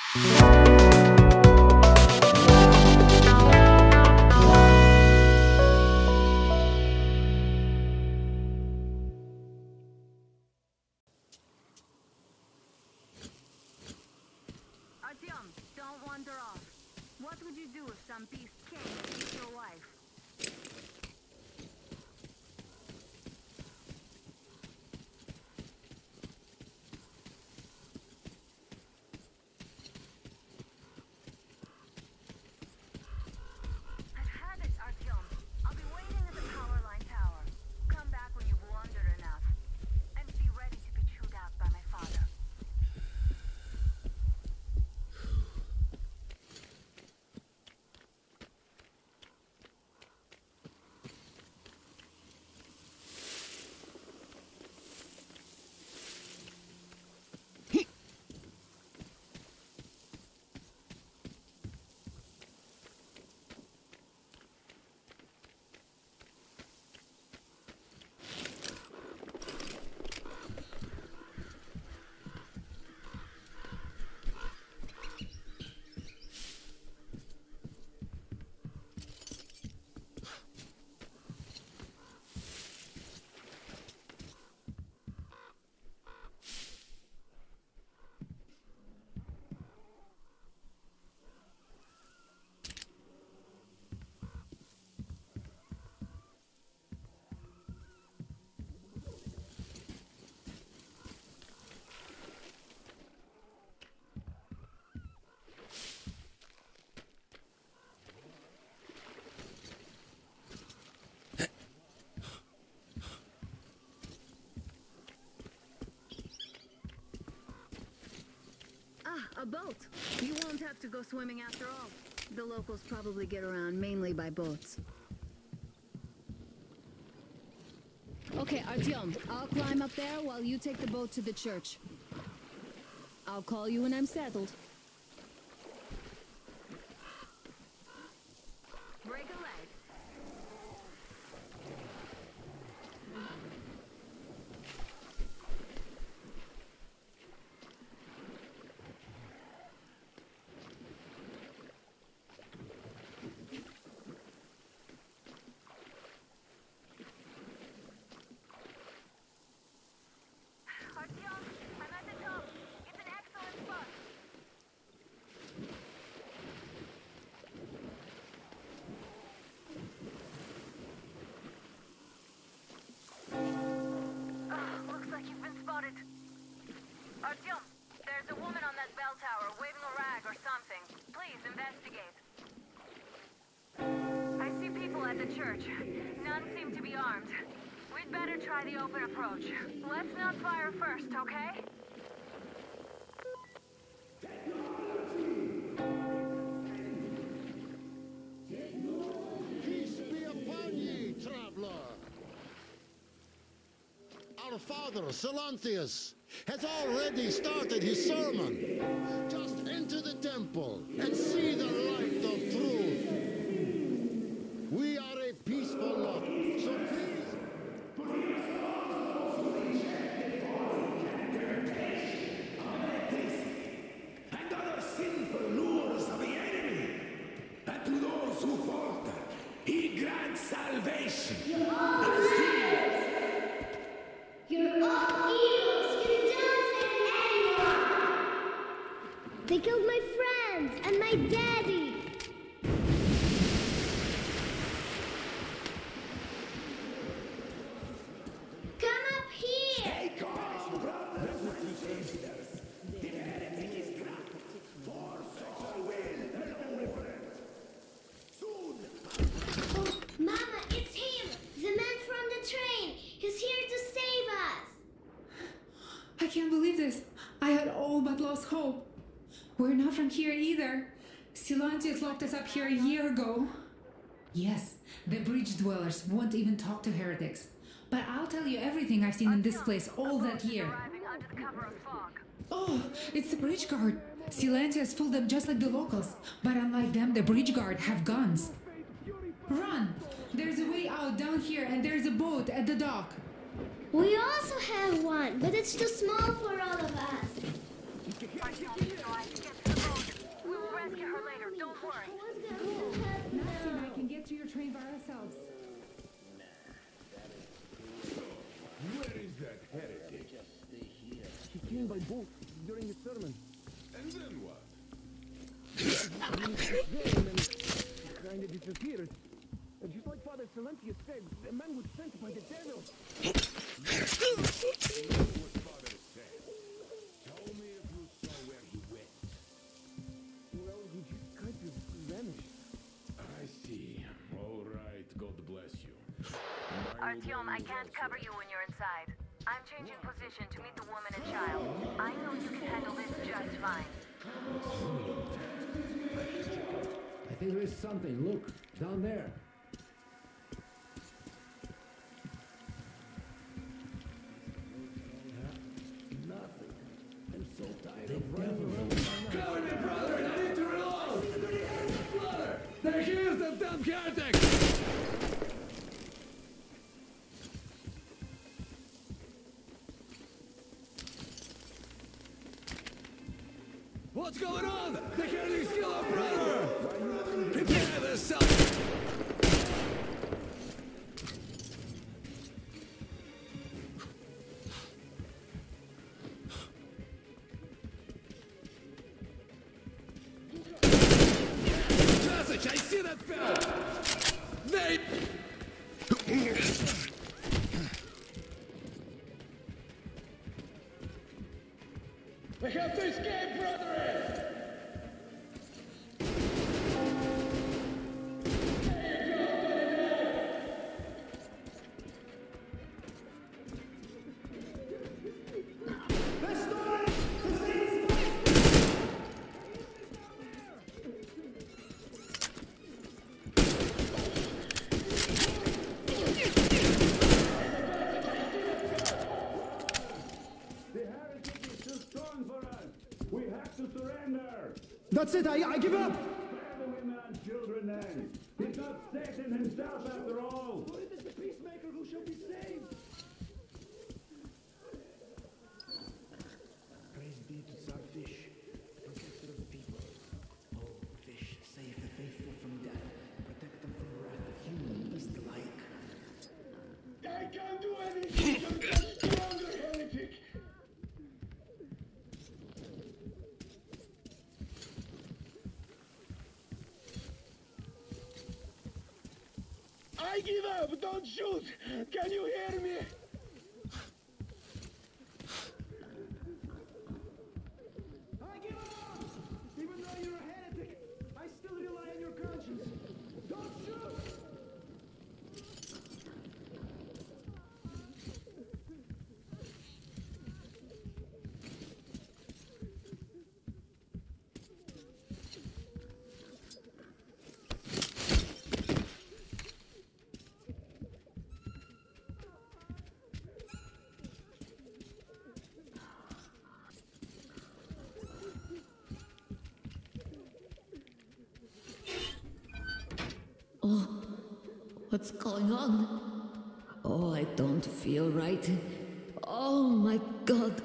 Don't wander off. What would you do if some beast came and took your wife? I've had it, Artyom. I'll be waiting at the power line tower. Come back when you've wandered enough. And be ready to be chewed out by my father. A boat. You won't have to go swimming after all. The locals probably get around mainly by boats. Okay, Artyom, I'll climb up there while you take the boat to the church. I'll call you when I'm settled. Break a leg. Artyom, there's a woman on that bell tower waving a rag or something. Please investigate. I see people at the church. None seem to be armed. We'd better try the open approach. Let's not fire first, okay? Peace be upon ye, traveler. Our father, Silanthius, has already started his sermon. Just enter the temple and see the light of truth. We are a peaceful lot, so please... And other sinful lures of the enemy. And to those who falter, he grants salvation. You're all evils! You don't save anyone! They killed my friends and my daddy! Come up here! Stay calm, brothers and sisters. The heretic is trapped. For so will alone with friends. Soon. Oh, Mama, it's him! The man from the train! He's here to save us! I can't believe this. I had all but lost hope. We're not from here either. Silanthius locked us up here a year ago. Yes, the bridge dwellers won't even talk to heretics. But I'll tell you everything I've seen in this place all that year. Oh, it's the bridge guard. Silanthius fooled them just like the locals. But unlike them, the bridge guard have guns. Run! There's a way out down here and there's a boat at the dock. We also have one, but it's too small for all of us. I have to get to the boat ourselves. Where is that heretic? He came by boat during his sermon. And then what? He was there and then he kind of disappeared. And just like Father Silentius said, the man was sent by the devil. You know what Father said. Tell me if you saw where he went. Well, he just kind of vanished. I see. All right, God bless you. Artyom, I can't cover you when you're inside. I'm changing position to meet the woman and child. I know you can handle this just fine. I think there is something. Look, down there. Nothing. I'm so tired of running around. Cover me, brother! I need to reload! Brother! There he is, the damn heretic! What's going on? The heretic's killed our brother! Prepare the cell! Passage! I see that fell! They... We have to escape, brethren! That's it, I give up! Spare the women and children then! He's not Satan himself after all! For it is the peacemaker who shall be saved. Praise be to Starfish, protector of the people. Oh, fish, save the faithful from death, protect them from the wrath of human beast alike. I can't do anything! You're a stronger heretic! I give up! Don't shoot! Can you hear me? I give up! Even though you're a heretic, I still rely on your conscience. Don't shoot! Oh, what's going on? Oh, I don't feel right. Oh my God.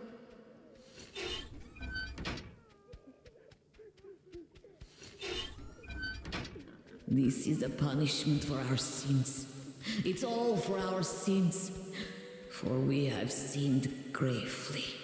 This is a punishment for our sins. It's all for our sins, for we have sinned gravely.